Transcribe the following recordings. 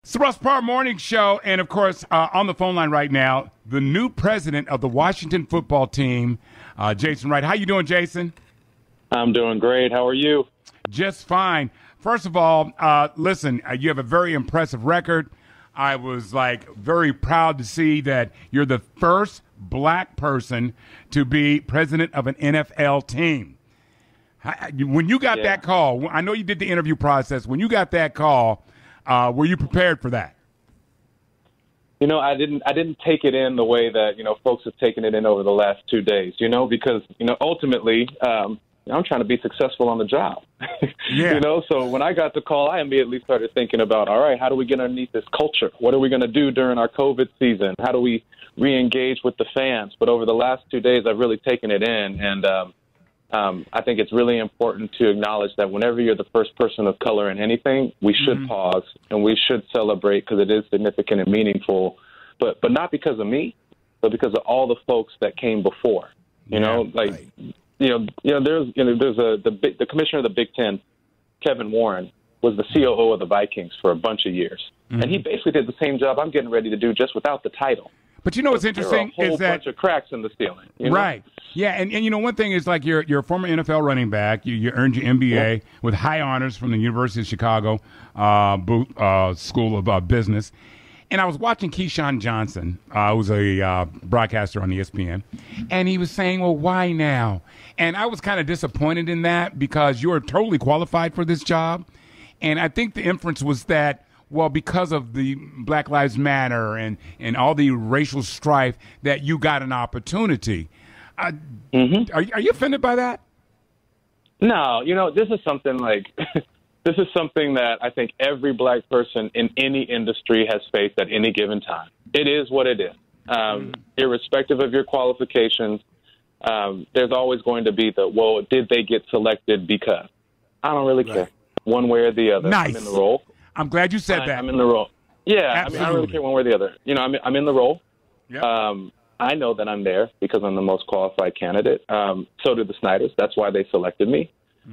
It's the Russ Parr Morning Show, and of course, on the phone line right now, the new president of the Washington football team, Jason Wright. How you doing, Jason? I'm doing great. How are you? Just fine. First of all, listen, you have a very impressive record. I was very proud to see that you're the first black person to be president of an NFL team. When you got that call, I know you did the interview process. When you got that call, were you prepared for that? You know, I didn't take it in the way that, folks have taken it in over the last 2 days, because, ultimately, I'm trying to be successful on the job. Yeah. So when I got the call, I immediately started thinking about, all right, how do we get underneath this culture? What are we going to do during our COVID season? How do we re-engage with the fans? But over the last 2 days, I've really taken it in, and I think it's really important to acknowledge that whenever you're the first person of color in anything, we should pause and we should celebrate because it is significant and meaningful, but not because of me, but because of all the folks that came before. There's the commissioner of the Big Ten, Kevin Warren, was the COO of the Vikings for a bunch of years, and he basically did the same job I'm getting ready to do, just without the title. But what's interesting there are a whole is that bunch of cracks in the ceiling. Right. Yeah, and one thing is you're a former NFL running back. You earned your MBA with high honors from the University of Chicago Booth School of Business. And I was watching Keyshawn Johnson, who's a broadcaster on ESPN, and he was saying, well, why now? And I was kind of disappointed in that because you're totally qualified for this job. And I think the inference was that, well, because of the Black Lives Matter and all the racial strife, that you got an opportunity. Are you offended by that? No, this is something this is something that I think every black person in any industry has faced at any given time. It is what it is. Irrespective of your qualifications, there's always going to be did they get selected because? I don't really care one way or the other. Nice. I'm in the role. I'm glad you said that. I'm in the role. Yeah, absolutely. I don't really care one way or the other. I'm in the role. Yep. I know that I'm there because I'm the most qualified candidate. So do the Snyders. That's why they selected me.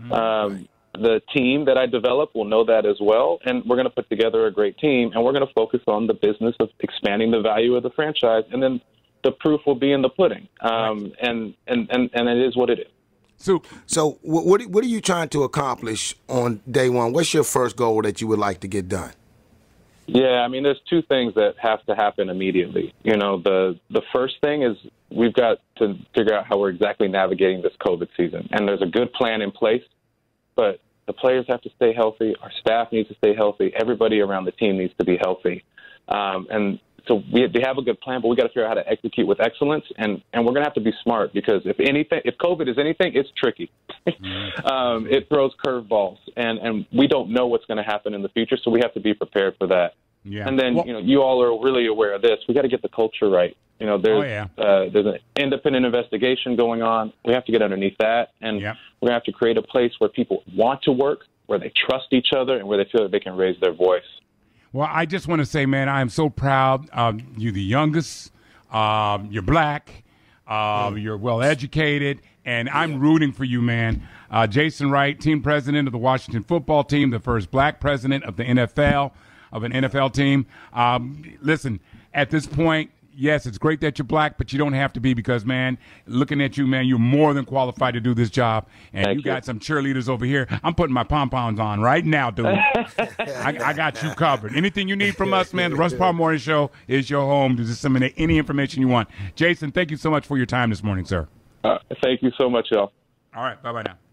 The team that I develop will know that as well, and we're going to put together a great team, and we're going to focus on the business of expanding the value of the franchise, and then the proof will be in the pudding. And it is what it is. So what are you trying to accomplish on day one? What's your first goal that you would like to get done? Yeah, there's two things that have to happen immediately. The first thing is we've got to figure out how we're exactly navigating this COVID season. And there's a good plan in place, but the players have to stay healthy. Our staff needs to stay healthy. Everybody around the team needs to be healthy. And so we have a good plan, but we got to figure out how to execute with excellence. And we're going to have to be smart because if COVID is anything, it's tricky. It throws curveballs, and we don't know what's going to happen in the future, so we have to be prepared for that. Yeah. And then, you all are really aware of this. We got to get the culture right. There's an independent investigation going on. We have to get underneath that, and we're going to have to create a place where people want to work, where they trust each other, and where they feel that they can raise their voice. Well, I just want to say, man, I am so proud. You're the youngest. You're black. You're well-educated, and I'm rooting for you, man. Jason Wright, team president of the Washington football team, the first black president of the NFL, of an NFL team. Listen, at this point, yes, it's great that you're black, but you don't have to be because, man, looking at you, man, you're more than qualified to do this job. And Thank you got some cheerleaders over here. I'm putting my pom-poms on right now, dude. I got you covered. Anything you need from us, man, the Russ Parr Morning Show is your home to disseminate any information you want. Jason, thank you so much for your time this morning, sir. Thank you so much, y'all. All right. Bye-bye now.